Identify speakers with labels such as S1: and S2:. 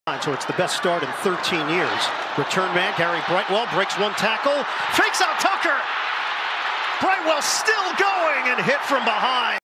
S1: So it's the best start in 13 years. Return man, Gary Brightwell breaks one tackle, fakes out Tucker. Brightwell still going and hit from behind.